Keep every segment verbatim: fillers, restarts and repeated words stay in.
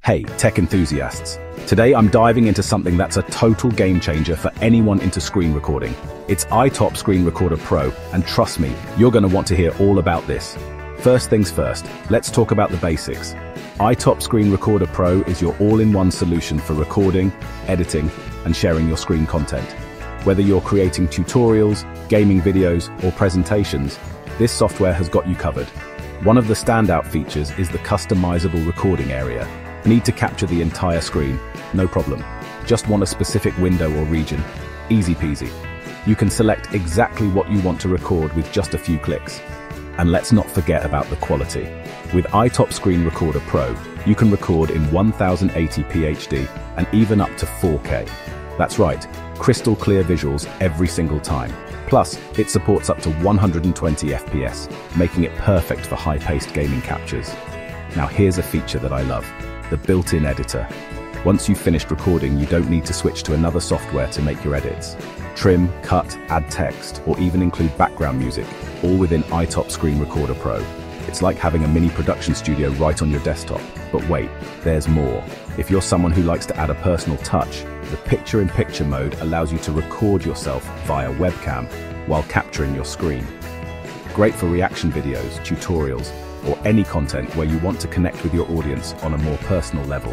Hey, tech enthusiasts. Today I'm diving into something that's a total game changer for anyone into screen recording. It's iTop Screen Recorder Pro, and trust me, you're going to want to hear all about this. First things first, let's talk about the basics. iTop Screen Recorder Pro is your all-in-one solution for recording, editing, and sharing your screen content. Whether you're creating tutorials, gaming videos, or presentations, this software has got you covered. One of the standout features is the customizable recording area. Need to capture the entire screen? No problem. Just want a specific window or region? Easy peasy. You can select exactly what you want to record with just a few clicks. And let's not forget about the quality. With iTop Screen Recorder Pro, you can record in ten eighty p H D and even up to four K. That's right, crystal clear visuals every single time. Plus, it supports up to one hundred twenty F P S, making it perfect for high-paced gaming captures. Now here's a feature that I love, the built-in editor. Once you've finished recording, you don't need to switch to another software to make your edits. Trim, cut, add text, or even include background music, all within iTop Screen Recorder Pro. It's like having a mini production studio right on your desktop. But wait, there's more. If you're someone who likes to add a personal touch, the picture-in-picture mode allows you to record yourself via webcam while capturing your screen. Great for reaction videos, tutorials, or any content where you want to connect with your audience on a more personal level.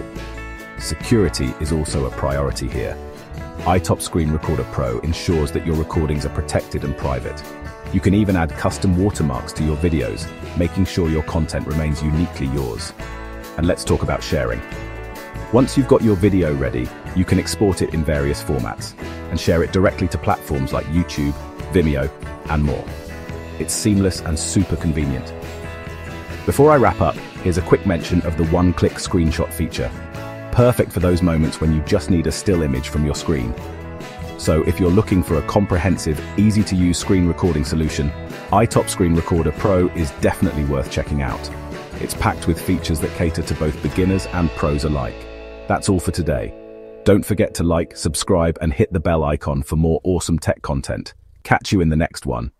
Security is also a priority here. iTop Screen Recorder Pro ensures that your recordings are protected and private. You can even add custom watermarks to your videos, making sure your content remains uniquely yours. And let's talk about sharing. Once you've got your video ready, you can export it in various formats and share it directly to platforms like YouTube, Vimeo, and more. It's seamless and super convenient. Before I wrap up, here's a quick mention of the one-click screenshot feature. Perfect for those moments when you just need a still image from your screen. So if you're looking for a comprehensive, easy-to-use screen recording solution, iTop Screen Recorder Pro is definitely worth checking out. It's packed with features that cater to both beginners and pros alike. That's all for today. Don't forget to like, subscribe, and hit the bell icon for more awesome tech content. Catch you in the next one.